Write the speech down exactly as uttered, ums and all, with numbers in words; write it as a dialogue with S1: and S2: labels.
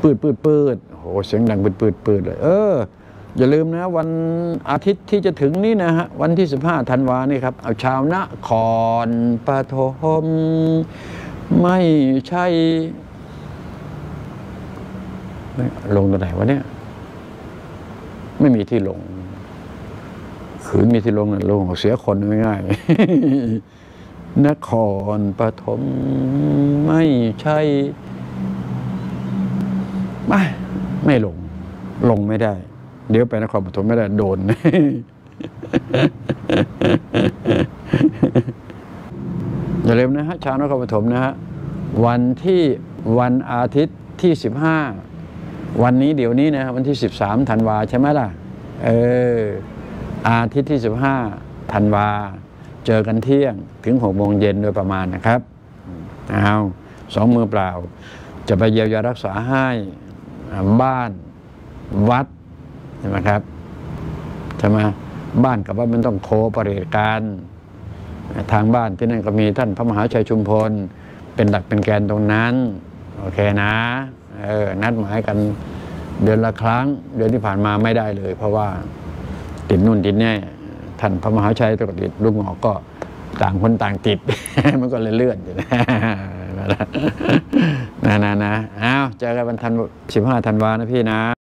S1: ปืดปืดปืดโอ้โหเสียงดังปืดปืดปืดเลยเอออย่าลืมนะวันอาทิตย์ที่จะถึงนี้นะฮะวันที่สิบห้าธันวานี่ครับเอาชาวนครปฐมไม่ใช่ลงตัวไหนวะเนี่ยไม่มีที่ลงขืนมีที่ลงลงเสียคนง่ายๆนครปฐมไม่ใช่ไม่ไม่ลงลงไม่ได้เดี๋ยวไปนครปฐมไม่ได้โดนอย่าลืมนะฮะชาวนครปฐมนะฮะวันที่วันอาทิตย์ที่สิบห้าวันนี้เดี๋ยวนี้นะวันที่สิบสามธันวาใช่ไหมล่ะเอออาทิตย์ที่สิบห้าธันวาเจอกันเที่ยงถึงหกโมงเย็นโดยประมาณนะครับเอาสองมือเปล่าจะไปเยียวยารักษาให้บ้านวัดใช่ไหมครับใช่ไหมบ้านกับวัดมันต้องโคปริการทางบ้านที่นั่นก็มีท่านพระมหาชัยชุมพลเป็นหลักเป็นแกนตรงนั้นโอเคนะเออนัดหมายกันเดือนละครั้งเดือนที่ผ่านมาไม่ได้เลยเพราะว่าติดนู่นติดนี่ท่านพระมหาชัยตกติดลูกหมอก็ต่างคนต่างติด มันก็เลยเลื่อนอยู่นะนะนะนะอ้าวเจอกันวันทันสิบห้าธันวานะพี่นะ